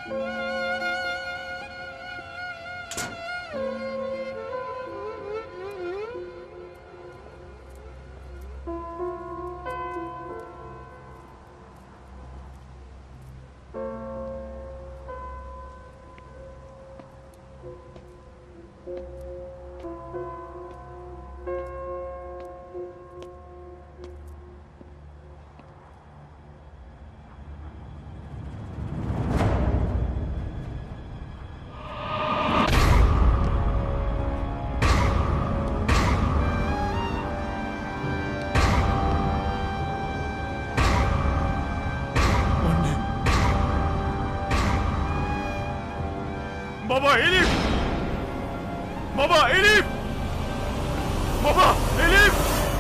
Baba Elif! Baba Elif! Baba Elif!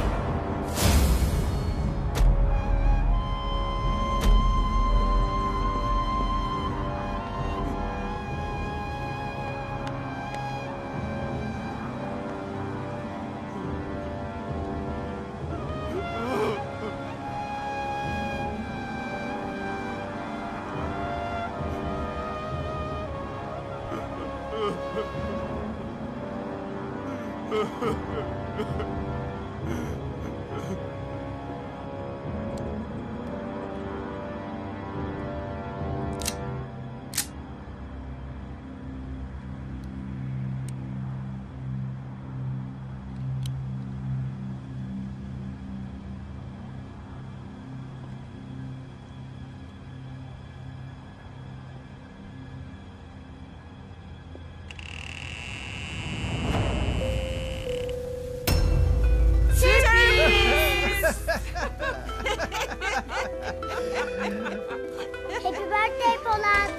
Happy birthday Polat.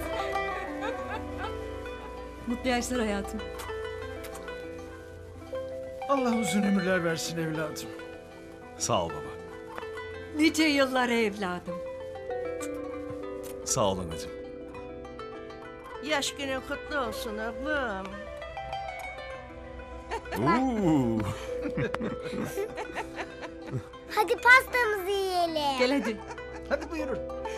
Mutlu yaşlar hayatım. Allah uzun ömürler versin evladım. Sağ ol baba. Nice yıllara evladım. Sağ ol anacığım. Yaş günün kutlu olsun oğlum. Hadi pastamızı yiyelim. Gel hadi. Hadi buyurun.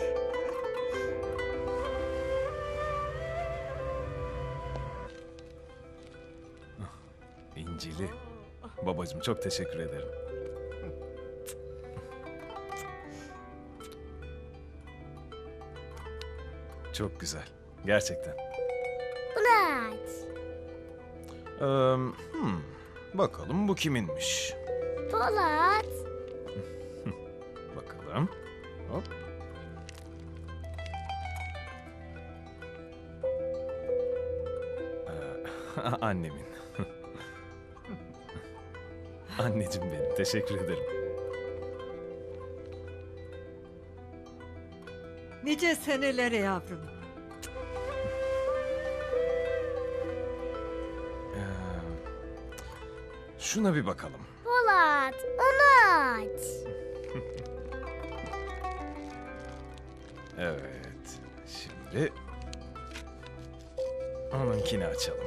İncili. Babacığım çok teşekkür ederim. Çok güzel. Gerçekten. Bunu aç. Bakalım bu kiminmiş? Polat. Bakalım. Hop. Annemin. Anneciğim benim. Teşekkür ederim. Nice senelere yavrum. Şuna bir bakalım. Polat onu aç. Evet. Şimdi onunkini açalım.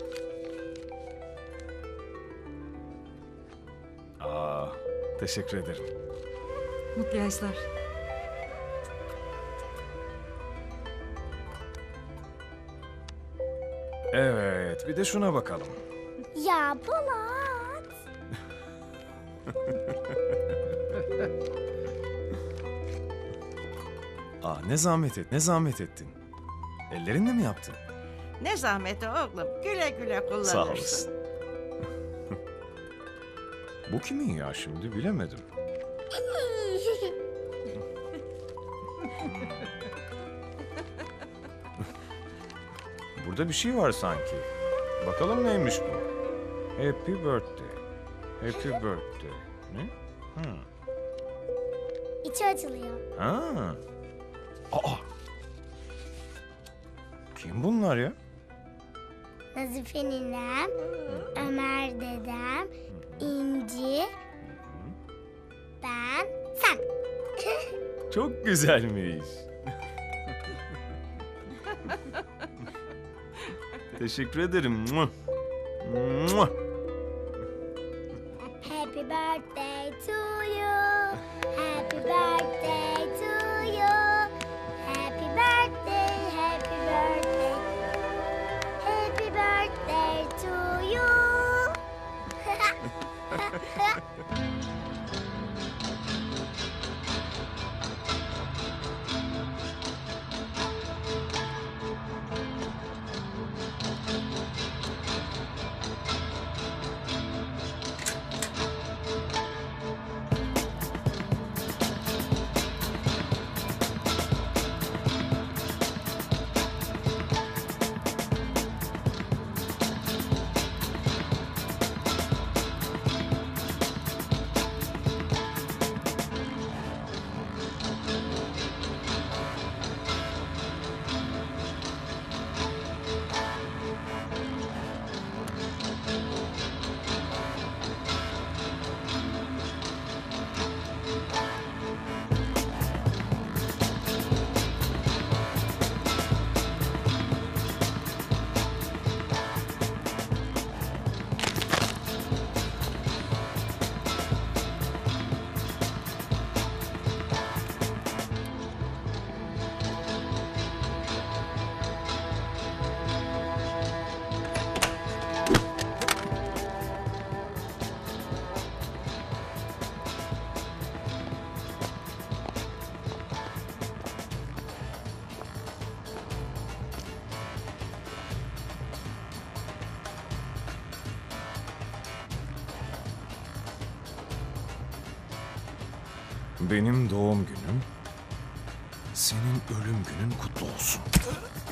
Teşekkür ederim. Mutlu yaşlar. Evet, bir de şuna bakalım. Ya Polat. Ne zahmet ettin. Ellerinle mi yaptın? Ne zahmeti oğlum. Güle güle kullanırsın. Sağ olasın. Bu kimin ya şimdi bilemedim. Burada bir şey var sanki. Bakalım neymiş bu? Happy birthday. Happy birthday. Ne? İçi açılıyor. Kim bunlar ya? Nazife ninem, Ömer dedem, İnci, ben, sen. Çok güzelmiş. Teşekkür ederim. Happy birthday to you. Happy birthday to you. Happy birthday, happy birthday. Benim doğum günüm, senin ölüm günün kutlu olsun.